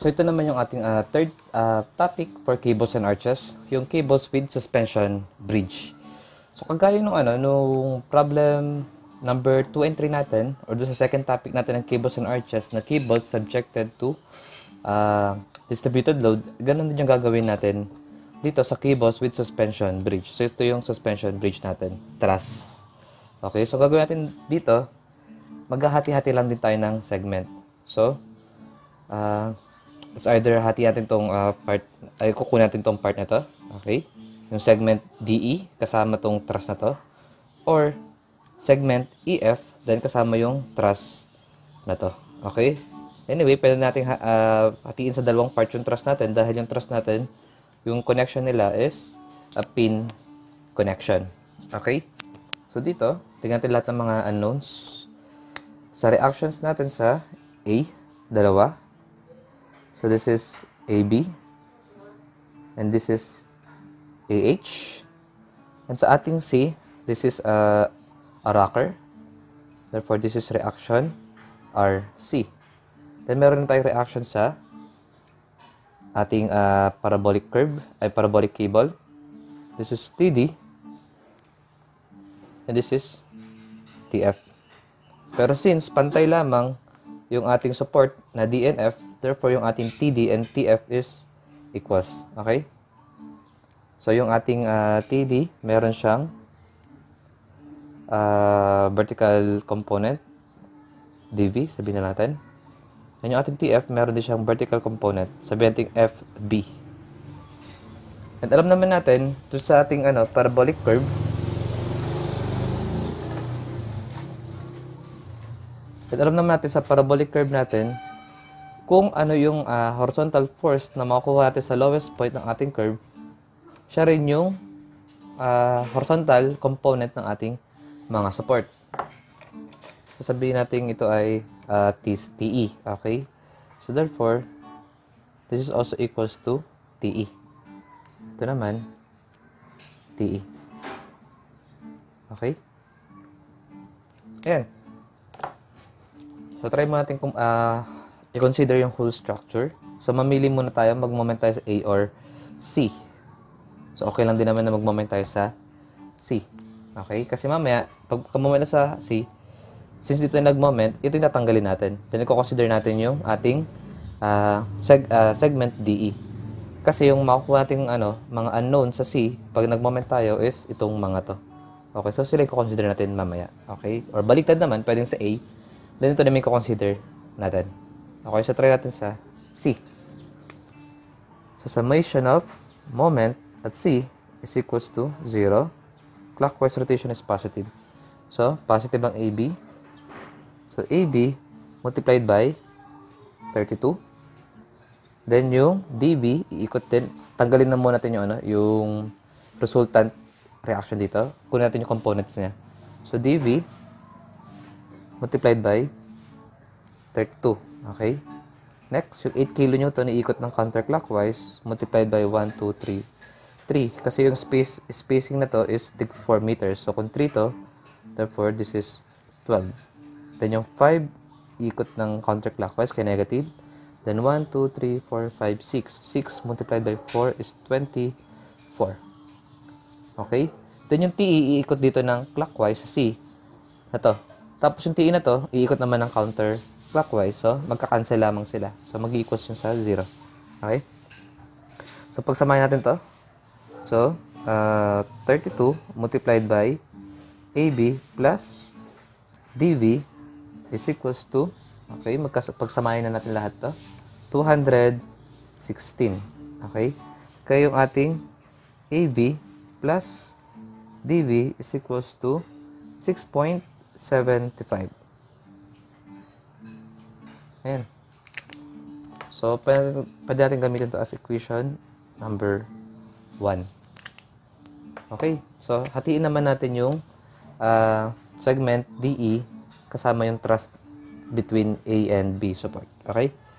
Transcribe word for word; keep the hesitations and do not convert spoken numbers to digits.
So ito naman yung ating uh, third uh, topic for cables and arches, yung cables with suspension bridge. So kagaya nung ano, nung problem number two and three natin, or doon sa second topic natin ng cables and arches, na cables subjected to uh, distributed load, ganun din yung gagawin natin dito sa cables with suspension bridge. So ito yung suspension bridge natin, truss. Okay, so gagawin natin dito, maghahati-hati lang din tayo ng segment. So, uh, it's either hati natin tong uh, part, ay kukunin natin tong part na to, okay? Yung segment D E, kasama tong truss na to. Or, segment E F, then kasama yung truss na to, okay? Anyway, pwede natin uh, hatiin sa dalawang part yung truss natin dahil yung truss natin, yung connection nila is a pin connection, okay? So, dito, tingnan natin lahat ng mga unknowns. Sa reactions natin sa A, dalawa. So, this is A B. And this is A H. And sa ating C, this is a, a rocker. Therefore, this is reaction R C. Then, meron tayong reaction sa ating uh, parabolic curve, ay parabolic cable. This is T D. And this is T F. Pero since pantay lamang yung ating support na D and F, therefore yung ating T D and T F is equals. Okay? So yung ating uh, T D, meron siyang uh, vertical component, D V, sabihin na natin. And yung ating T F, meron din siyang vertical component, sabihin natin F B. And alam naman natin, to sa ating ano, parabolic curve, At alam naman natin sa parabolic curve natin, kung ano yung uh, horizontal force na makukuha natin sa lowest point ng ating curve, siya rin yung uh, horizontal component ng ating mga support. So, sabihin natin ito ay uh, T E. Okay? So, therefore, this is also equals to T E. Ito naman, T E. Okay? Ayan. So, try mo natin kung uh, i-consider yung whole structure. So, mamili muna tayo, mag-moment tayo sa A or C. So, okay lang din naman na mag-moment tayo sa C. Okay? Kasi mamaya, pag moment na sa C, since dito yung nag-moment, ito yung tatanggalin natin. Then, i-consider natin yung ating uh, seg uh, segment D E. Kasi yung makukuha nating ano, mga unknown sa C, pag nag-moment tayo is itong mga to. Okay? So, sila i-consider natin mamaya. Okay? Or baliktad naman, pwedeng sa A. Then, ito namin i-consider natin. Okay, so try natin sa C. So, summation of moment at C is equals to zero. Clockwise rotation is positive. So, positive ang A B. So, A B multiplied by thirty-two. Then, yung D B, iikot din. Tanggalin na muna natin yung, ano, yung resultant reaction dito. Kunin natin yung components niya. So, D B multiplied by thirty-two. Okay? Next, yung eight kilonewton iikot ng counterclockwise multiplied by one, two, three. three. Kasi yung space spacing na to is tig four meters. So, kung three to, therefore, this is twelve. Then, yung five iikot ng counterclockwise kaya negative. Then, one, two, three, four, five, six. six multiplied by four is twenty-four. Okay? Then, yung T E iikot dito ng clockwise sa C. Na to. Tapos yung T E na to, iikot naman ng counterclockwise. So, magka-cancel lamang sila. So, mag-equals yung sa zero. Okay? So, pagsamahin natin to. So, uh, thirty-two multiplied by A B plus D V is equals to, okay, pagsamahin na natin lahat to, two hundred sixteen. Okay? Kaya yung ating A B plus D V is equals to six point seventy-five. Ayan. So, pwede, pwede natin gamitin ito as equation number one. Okay. So, hatiin naman natin yung uh, segment D E kasama yung thrust between A and B support. Okay?